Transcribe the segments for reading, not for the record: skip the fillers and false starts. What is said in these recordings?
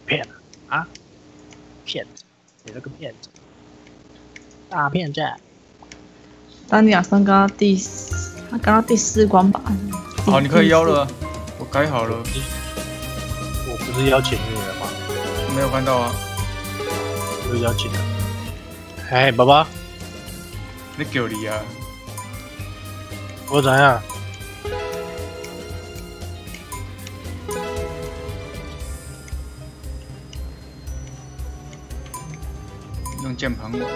骗啊！骗子！你这个骗子！大骗子！ 丹尼亚森刚到第4关吧？ 好，你可以邀了，我改好了。 我不是邀请你了吗？ 没有看到啊。 我邀请了。哎，爸爸， 你叫你啊？ 我怎样？ 用键盘玩。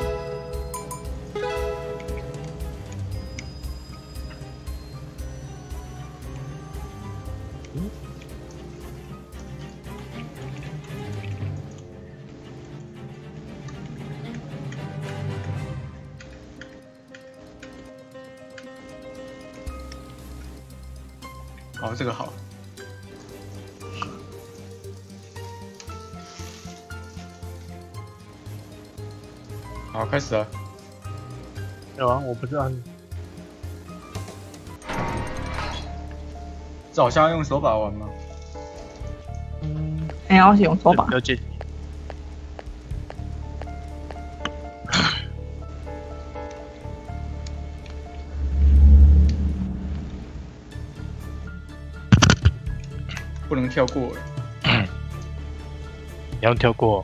好，这个好。好，开始了。 有啊，我不是按。 这好像要用手把玩吗？ 哎呀，我是用手把。 了解。 不能跳过。 你要跳过。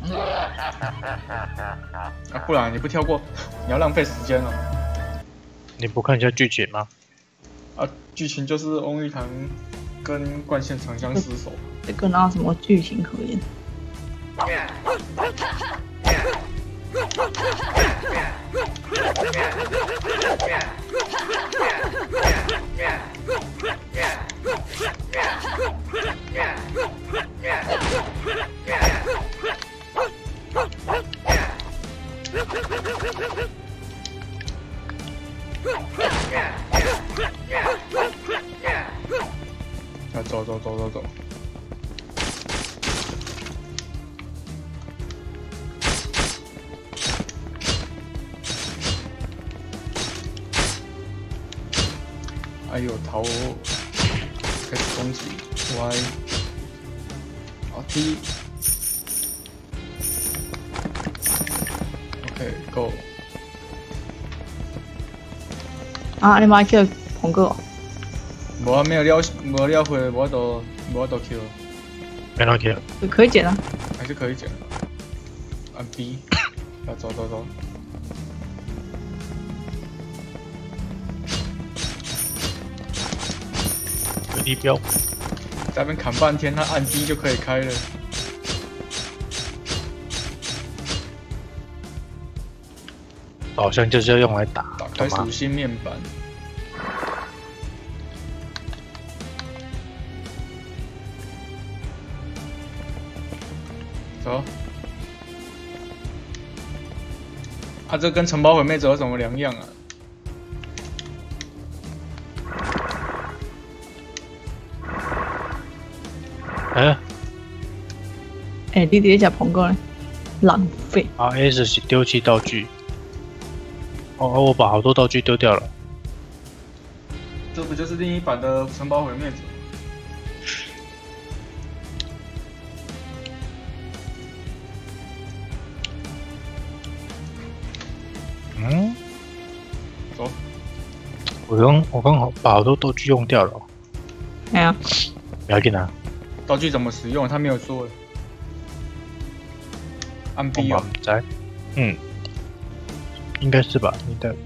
啊，不然你不跳过，你要浪费时间了。 你不看一下剧情吗？ 啊，剧情就是翁玉堂跟冠线长相厮守。 这个哪有什么剧情可言？ 啊，走。哎呦，逃！开始攻击 Y， 好 T。OK Go。 啊，你妈叫鹏哥。 无啊，没有了回，我都 Q。 没人 Q。 可以捡啊。 还是可以捡。按 B。啊，走。 地标， 在那边砍半天，他按 D 就可以开了。 好像就是要用来打。 打开属性面板。走。啊，这跟城堡毁灭者有什么两样啊？ 哎，你直接鹏哥呢？浪费。 RS 是丢弃道具。我把好多道具丢掉了。 这不就是另一版的城堡毁灭者？走。 我刚好把好多道具用掉了。 哎呀， 不要紧啊。 道具怎么使用？他没有说。按 B 哦。 在。应该是吧？你的。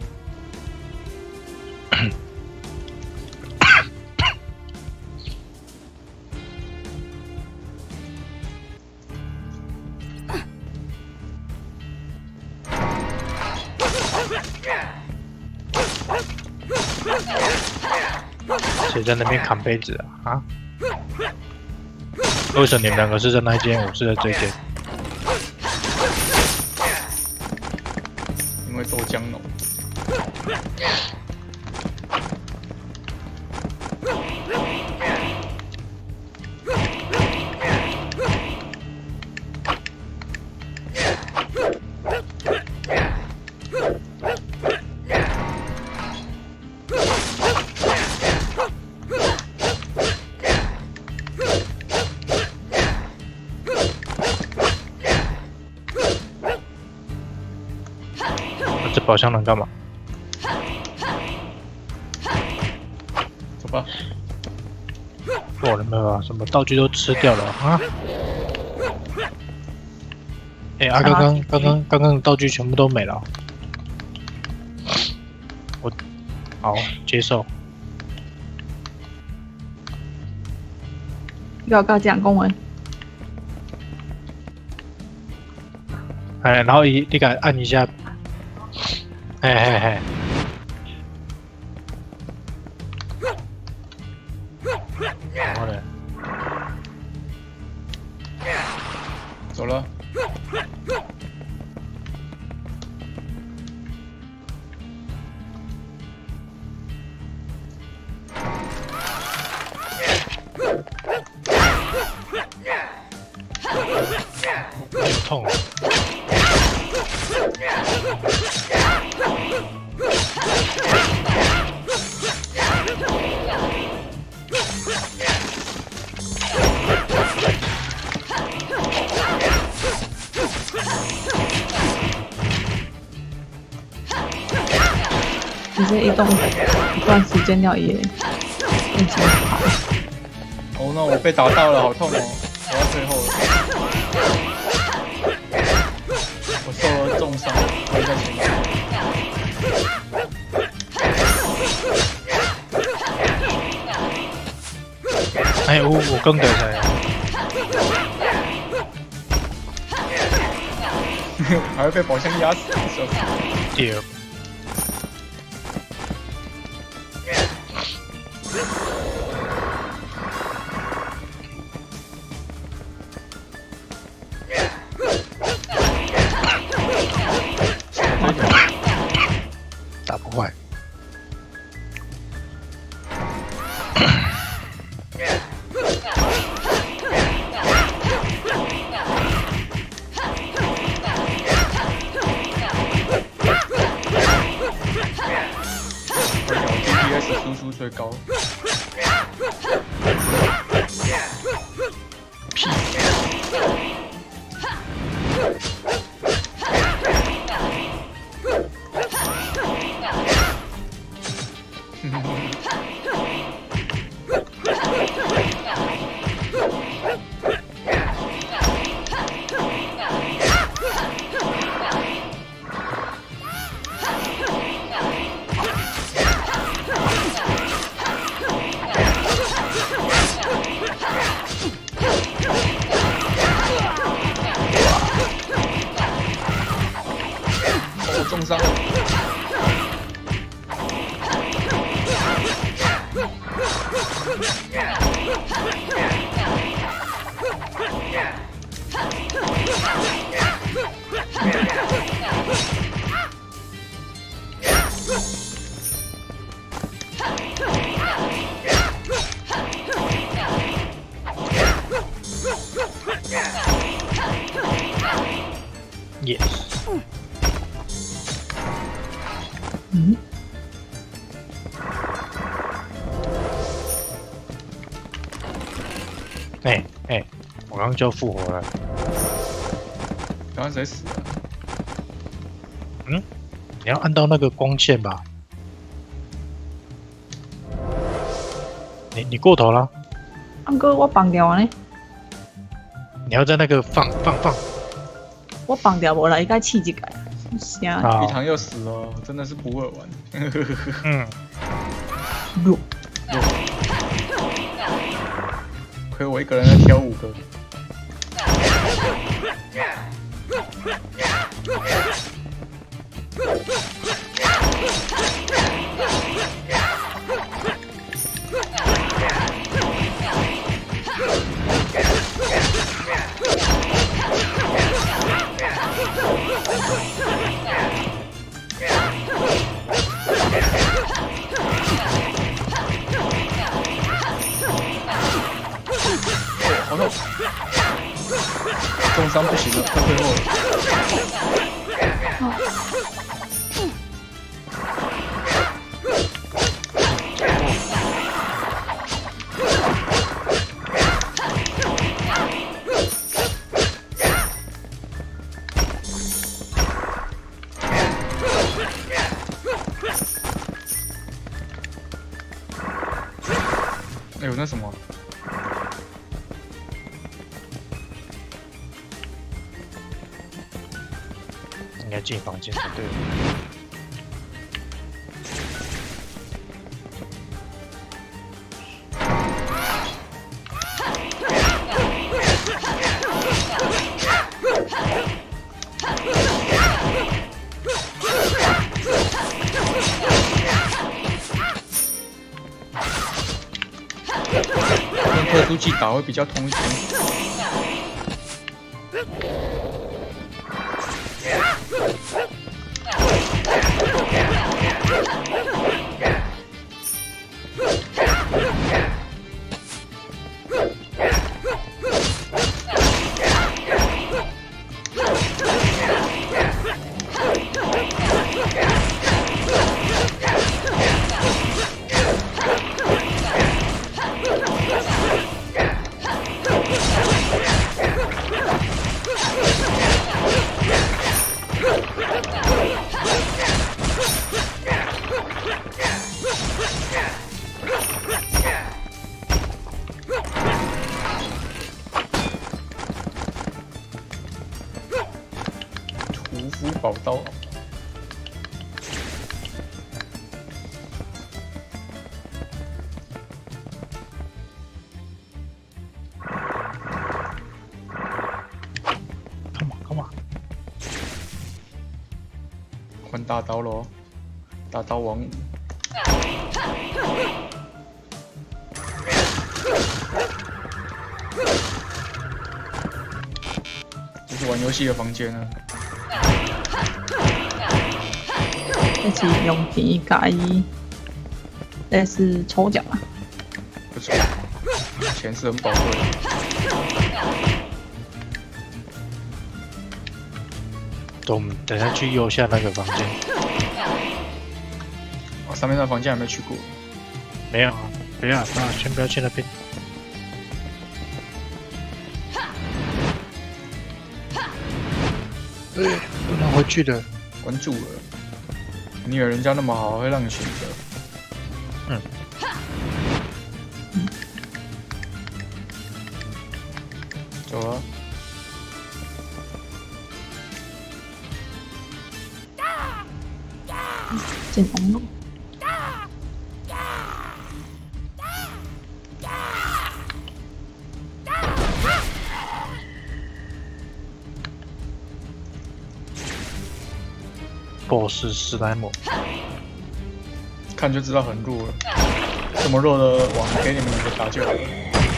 谁在那边砍杯子啊？为什么你们两个是在那一间，我是在这间？ 因为豆浆浓。 宝箱能干嘛？ 走吧。 我了没有啊？什么道具都吃掉了啊？哎、啊，刚刚的道具全部都没了。我好接受。 要跟他讲公文。 哎，然后你敢按一下，嘿。然后呢？ 走了。 好痛啊！ 直接移动一段时间掉也变成跑。 哦，那我被打到了，好痛哦！我到最后了，我受了重伤，我在前面。 哎，我更得才， 还会被宝箱压死，笑死！ 第二。打不坏。 DPS 输出最高。 屁！ 重伤。 Yes。 嗯。 哎，我刚刚就复活了。 刚刚谁死了？ 嗯，你要按到那个光线吧？你过头了。 安哥，我绑掉呢。 你要在那个放。 我绑掉无啦，应该气一个。啥？ 一堂又死了，真的是不会玩。 嗯。 弱。 亏我一个人在挑5个。好痛！重伤不行了，快退后了。 那什么？ 应该进房间才对。 用特殊技打会比较通一点。屠夫宝刀。 Come on！ 换大刀咯，大刀王。这是玩游戏的房间啊。 这是用便宜加一，这是抽奖啊。 不错，钱是很宝贵的。 我们等下去右下那个房间。 我上面那房间还没去过。 没有啊，不要，先不要去那边。不能回去的。 关注了，你以为人家那么好，会让你选择？ 嗯。 走啊！ 进红路。 BOSS 史莱姆， 看就知道很弱了。这么弱的网给你们两个打就好了。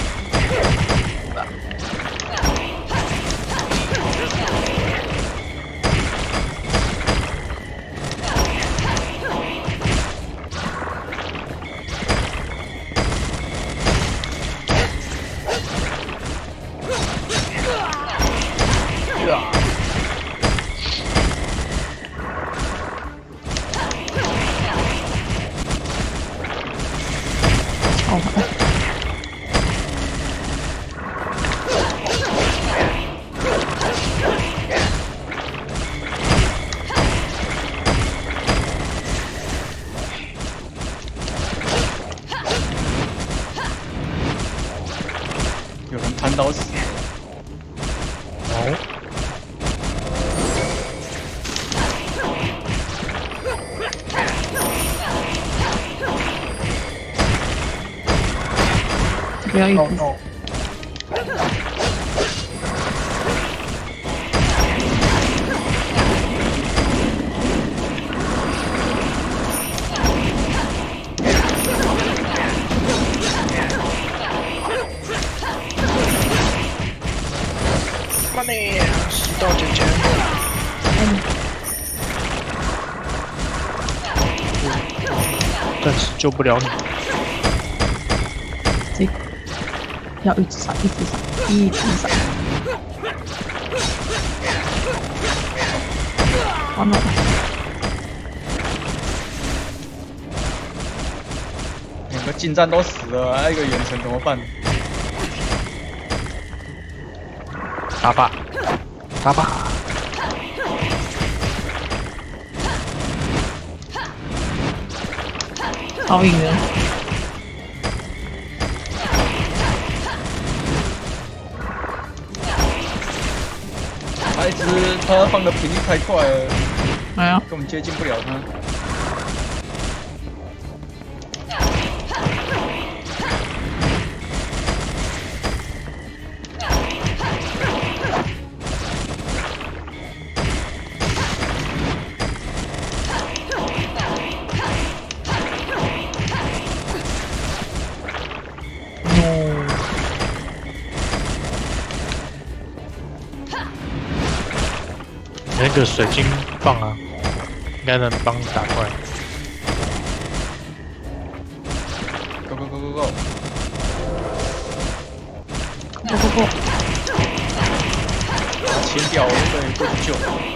有人攀刀死。 哦， 不要一直慢点，10到9千。暂时救不了你。 这个要一直闪，一直闪，一直闪。完了， 两个近战都死了，还有一个远程怎么办？ 打吧，打吧。 好赢了。 那一只他放的频率太快了， 哎呀， 根本接近不了他。 那个水晶棒啊，应该能帮你打怪。 Go go go go go！ 不， 把它切掉，对，不救。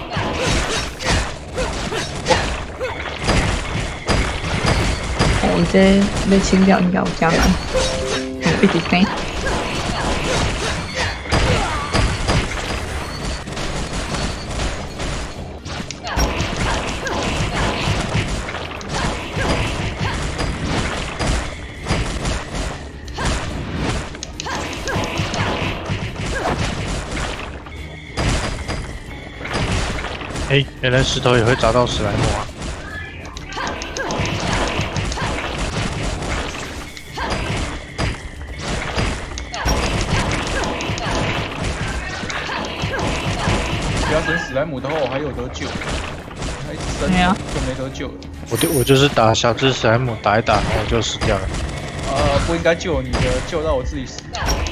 我这要清掉应该有加难，一直飞。 哎，原来石头也会砸到史莱姆啊！ 不要等史莱姆的话，我还有得救。他一直升对啊就没得救了。 我就是打小只史莱姆打一打，然后我就死掉了。 不应该救你的，救到我自己死。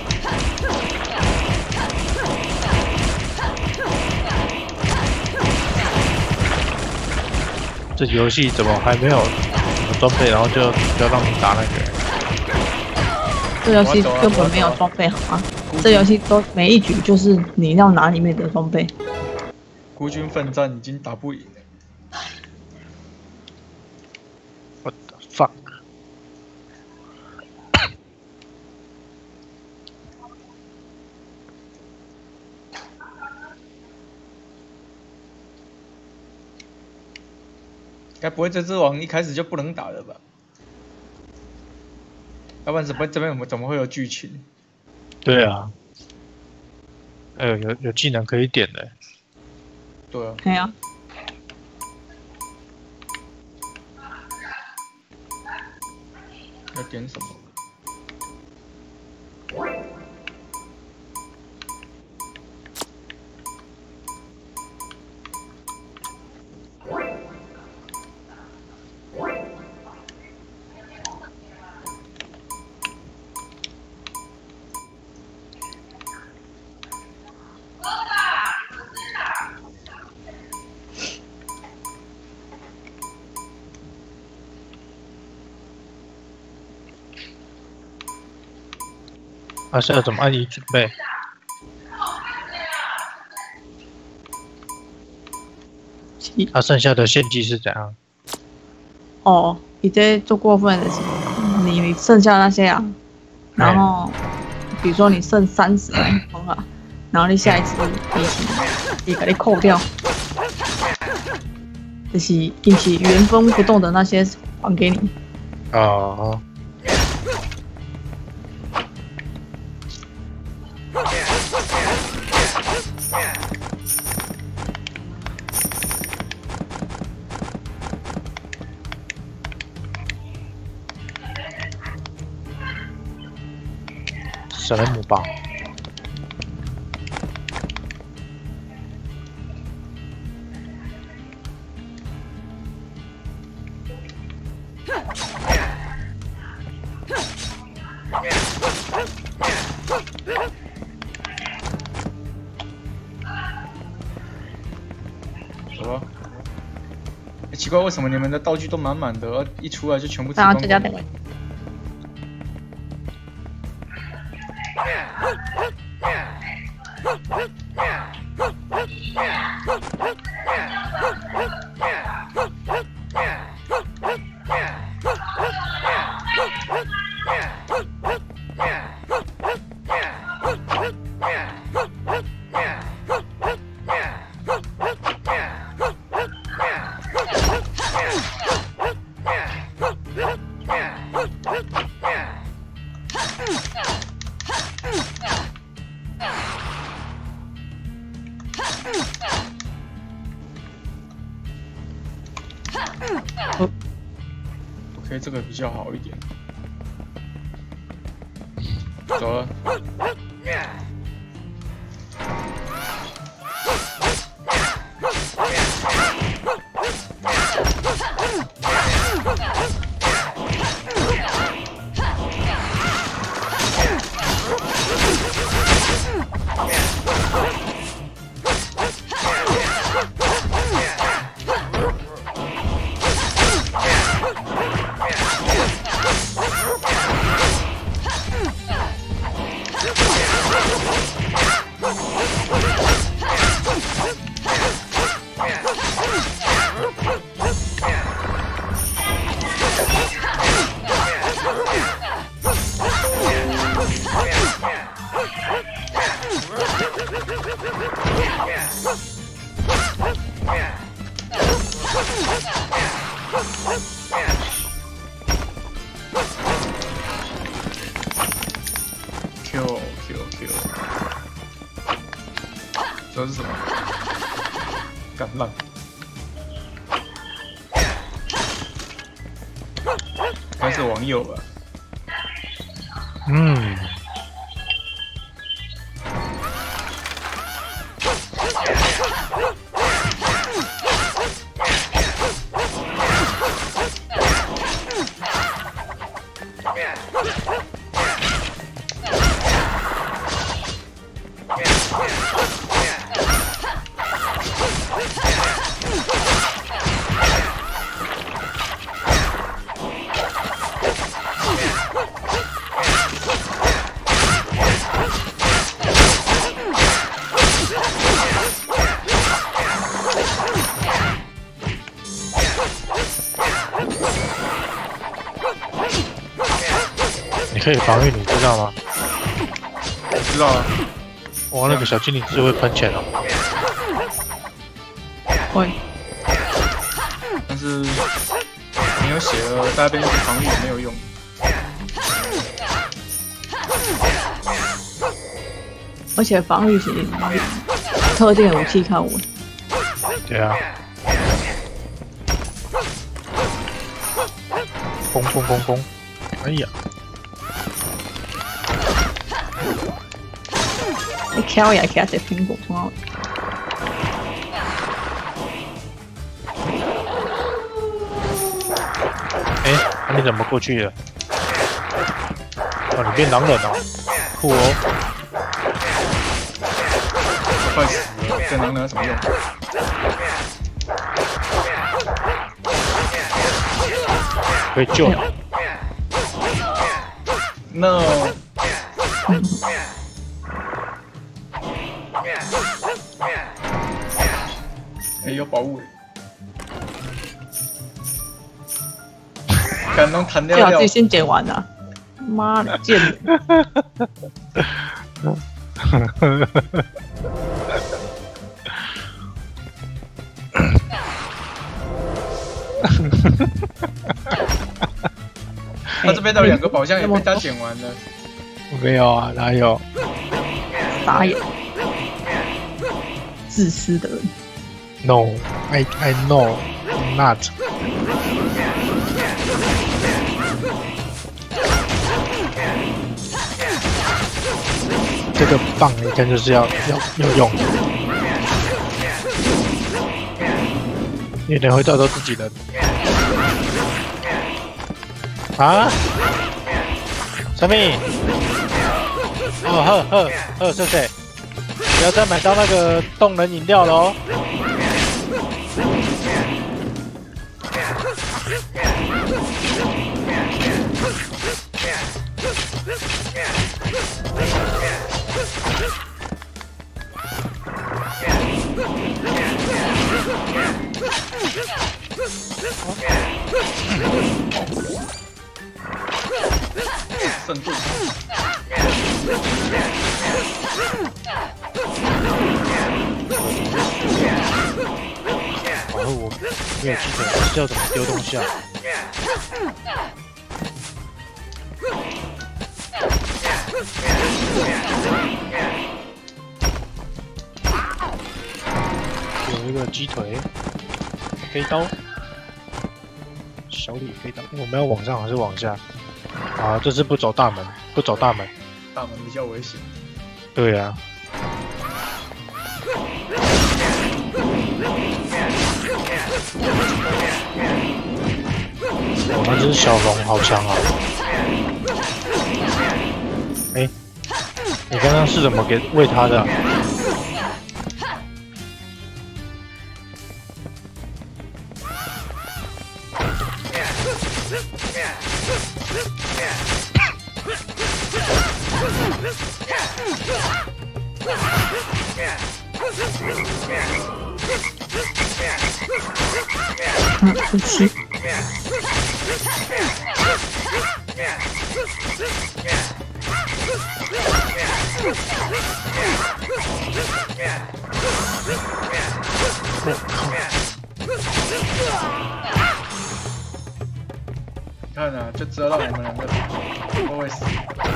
这游戏怎么还没有什么装备，然后就让你打那个？ 这游戏根本没有装备好吗？这游戏都每一局就是你要拿里面的装备。 孤军奋战已经打不赢了。 What the fuck？ 该不会这只王一开始就不能打了吧？要不然这边怎么会有剧情？ 对啊，有技能可以点的。 对啊， 对啊， 要点什么？ 是要怎么按你准备？剩下的献祭是怎样？ 哦，你这做过分的是，你剩下那些啊，然后比如说你剩30分啊，然后你下一次你给你扣掉，就是引起原封不动的那些还给你。 哦。 史莱姆棒， 什么？奇怪，为什么你们的道具都满满的，一出来就全部吃然后光光？ 这家等位。 OK， 这个比较好一点。走了。Q， 这是什么？干烂。开始网友了。 嗯。你可以防御，你知道吗？ 我知道啊。 哇，那个小精灵是会喷钱哦。 会。 但是没有血了，大边防御也没有用。 而且防御型特定武器看我。 对啊。轰轰轰轰！哎呀！ 你挑也挑只苹果从后。 哎，那你怎么过去了？哦，你变狼人哦，酷哦！ 快死了，变狼人有什么用？ 可以救你。 No。哎，有宝物哎！敢能弹掉掉。 最好自己先捡完啊！妈的，贱人！ 他这边的2个宝箱也被他捡完了。 没有啊，哪有？ 傻眼，自私的人。 No, I know, not. 这个棒一看就是要用，你能会找到自己人啊？什么？哦呵，谢谢，不要再买到那个动能饮料了哦。 圣盾。 然后我没有记得是要怎么丢东西啊？ 有一个鸡腿，飞刀，小李飞刀。我们要往上还是往下？啊，这次不走大门，不走大门。 大门比较危险。 对啊。哦，那只小龙好强啊！哎，你刚刚是怎么给喂它的啊？ 不吃。 看啊，就知道我们两个都会死。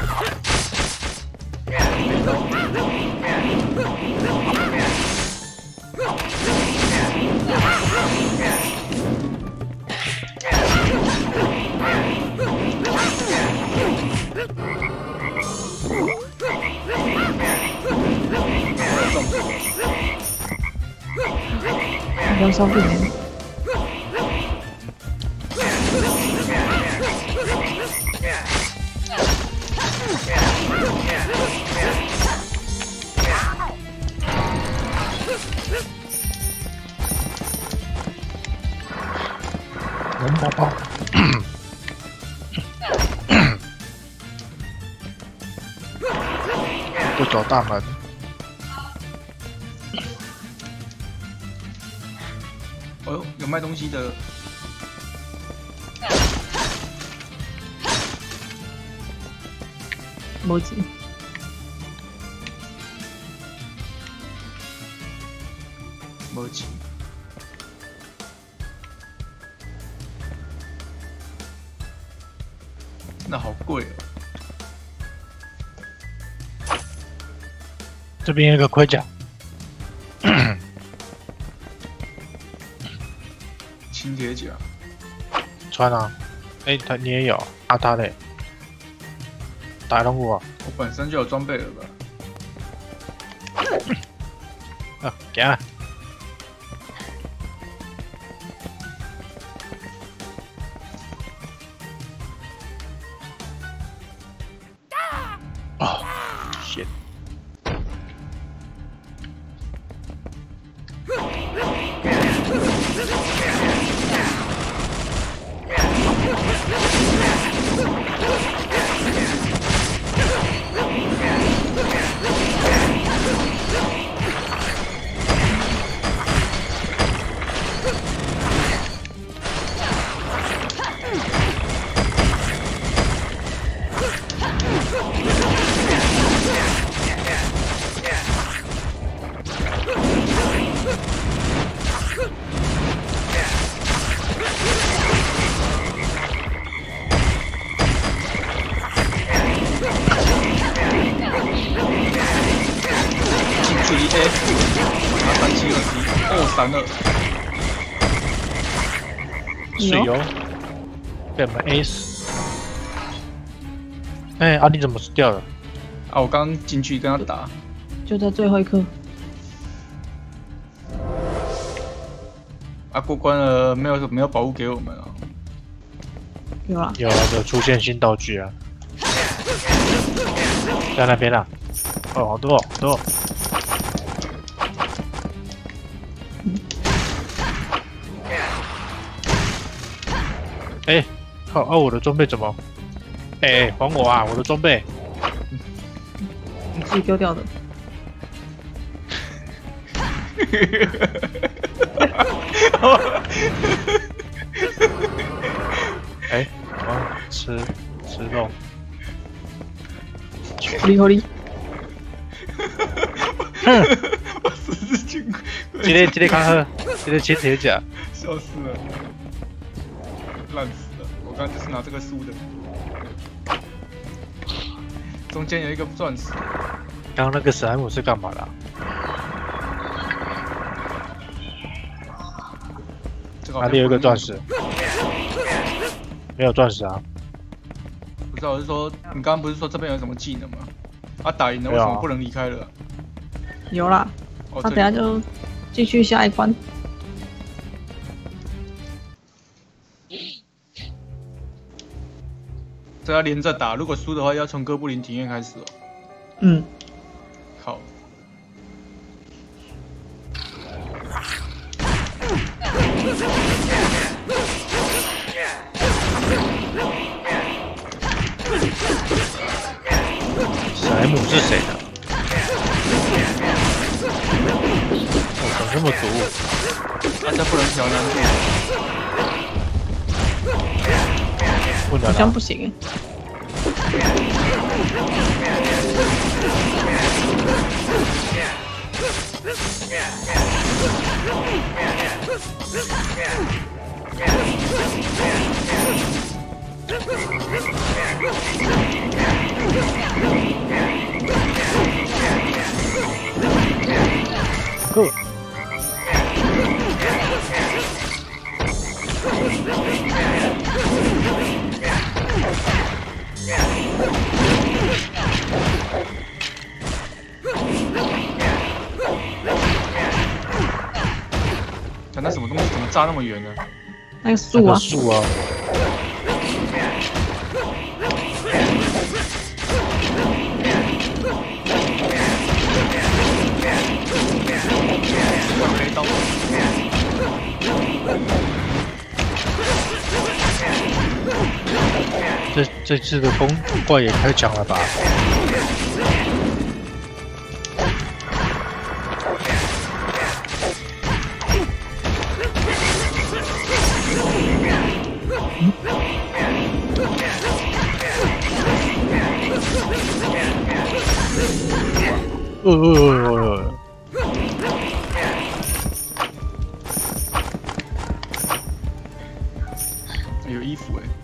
要烧不年。 龙宝宝，不走大门。 哦呦，有卖东西的。 没钱。 没钱。那好贵哦。 这边有一个盔甲， 轻铁甲。 穿啊！哎，你也有啊？他嘞？打龙骨啊！ 我本身就有装备了吧？ 啊，给啊！哦，shit！ 距离 A， 拿372哦，32。 水油，被我们 A 死。哎，啊，你怎么死掉了？ 啊，我刚进去跟他打。 就在最后一刻。 啊，过关了，没有宝物给我们啊。 有啦。 有啊，有出现新道具啊，在那边啦。哦，好多好多。哎，靠！啊，我的装备怎么？哎，还我啊！我的装备。 你自己丢掉的。 哎，我吃肉。 狐狸狐狸。 我十字军， 这个看喝，这个切铁甲。 笑死了，烂死了！我刚刚就是拿这个输的。中间有一个钻石。 刚刚那个史莱姆是干嘛的啊？ 个好像哪里有一个不能用钻石？没有钻石啊？ 不知道，我是说你刚刚不是说这边有什么技能吗？啊，打赢了没有啊为什么不能离开了？ 有啦， 哦， 他这里等下就继续下一关。 这要连着打，如果输的话要从哥布林体验开始哦。 嗯， 好， 史莱姆是谁的？哦，怎么这么毒？ 大家不能调难度。 不能啊！ 好像不行。 够。 讲那什么东西怎么炸那么远呢？ 那个树啊， 树啊！ 怪飞刀。 这次的风怪也太强了吧！ 有衣服哎。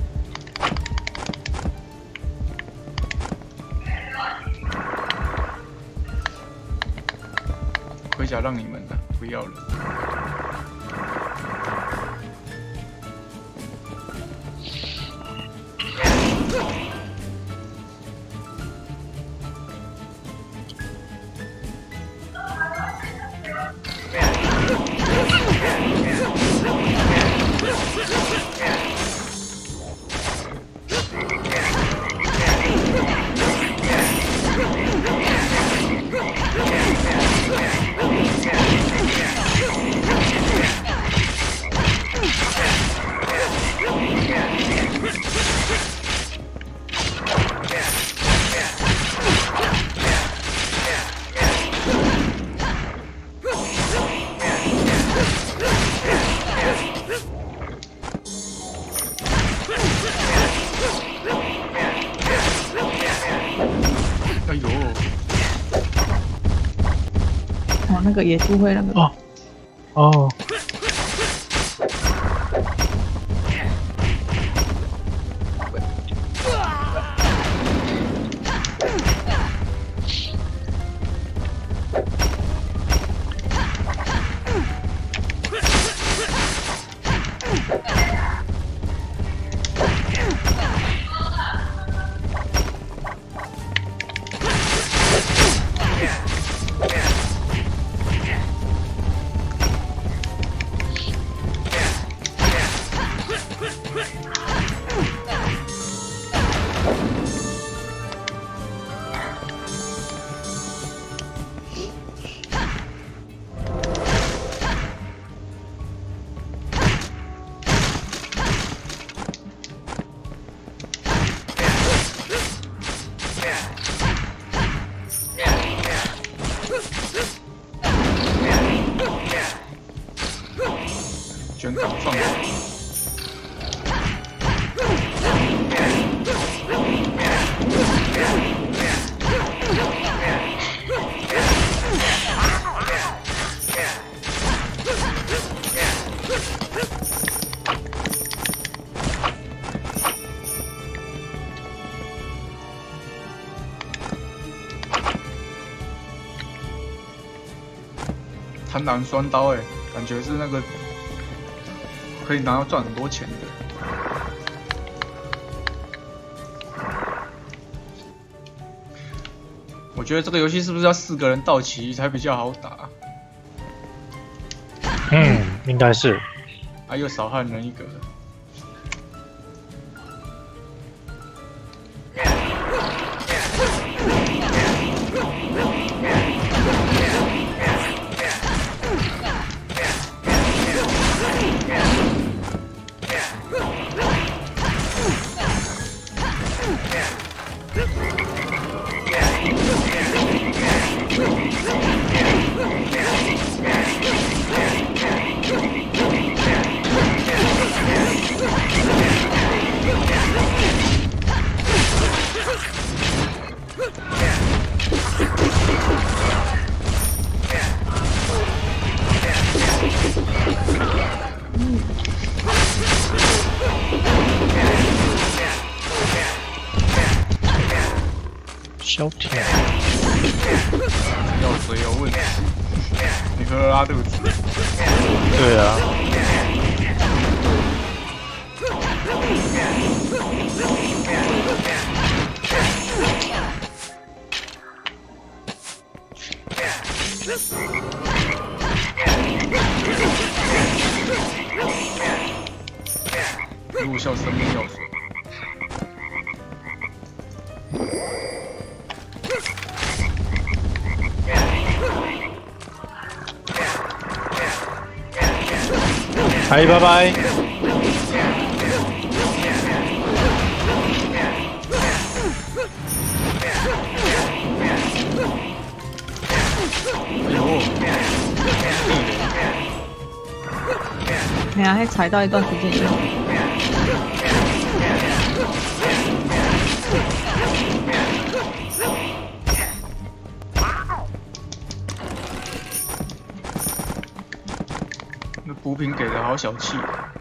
盔甲让你们了，不要了。哎呦， 哦，那个野猪会那个。 哦哦， 卷杆撞击。贪婪双刀，哎，感觉是那个可以拿到赚很多钱的。我觉得这个游戏是不是要4个人到齐才比较好打？ 嗯，应该是。 啊，又少汉人1个。 消停。 药水有问题，你喝了拉肚子。 对啊。 入校生命药水。 嗨，拜拜。 哎呦， 你还踩到一段时间以后， 那补品给的好小气。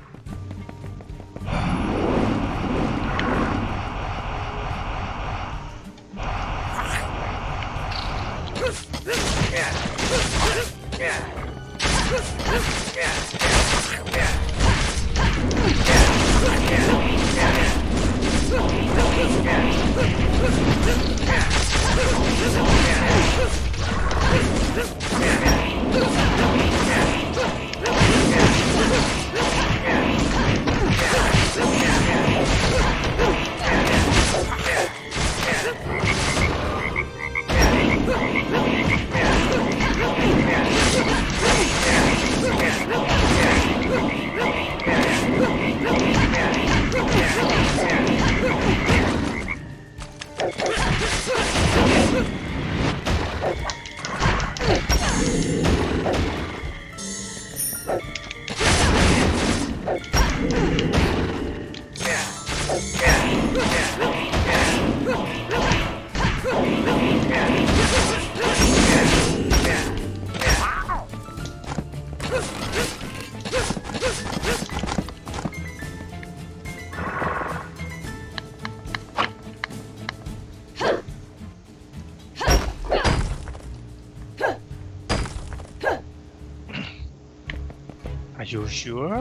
Are you sure?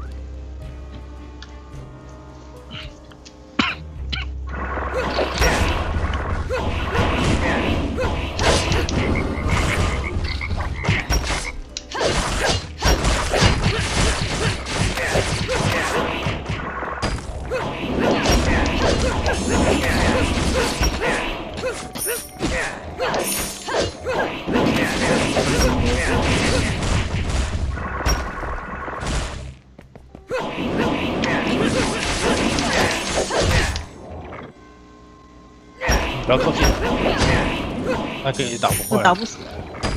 不要靠近，那个也打不坏。 我打不死。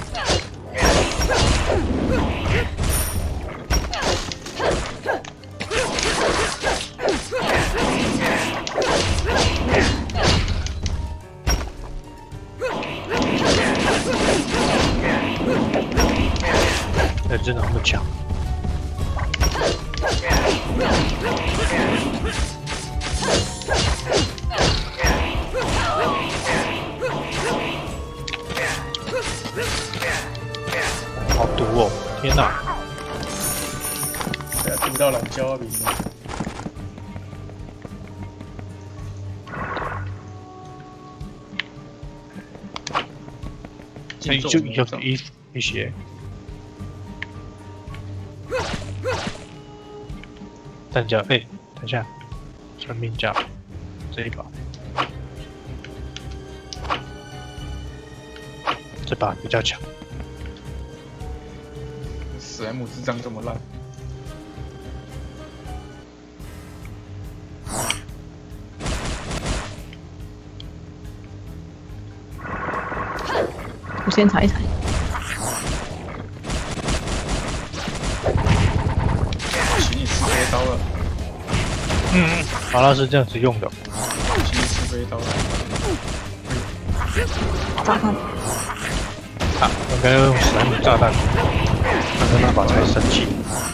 人真的那么强？好毒哦！天哪！ 不到懒觉啊，明的。 哎，就有一些。弹夹，哎，等一下，生命夹这一把，这把比较强。 史莱姆智障这么烂， 我先踩一踩。 请你吃飞刀了， 好了，是这样子用的。 请你吃飞刀了。 炸弹， 啊，应该要用史莱姆炸弹，但是那把才生气。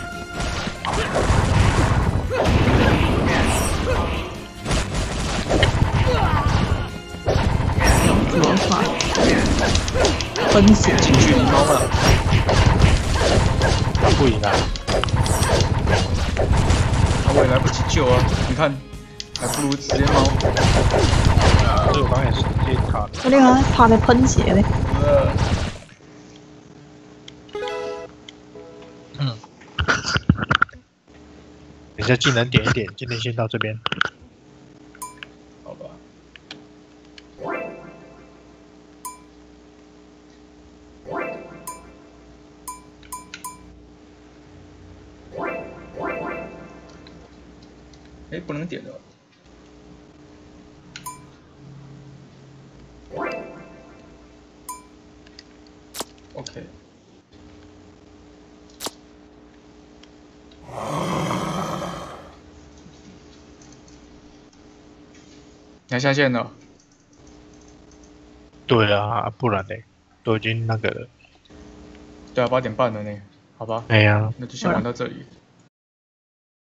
怎么刷？分血， 情绪狸猫了， 不赢啊！ 我也来不及救啊！你看，还不如直接猫。 所以我刚才也是直接卡的。 我另外他在喷血嘞。 等一下技能点一点，今天先到这边。 好吧。哎，不能点的。OK。你要下线了？ 对啊，不然嘞，都已经那个了。 对啊，8点半了呢。好吧， 哎呀， 那就先玩到这里。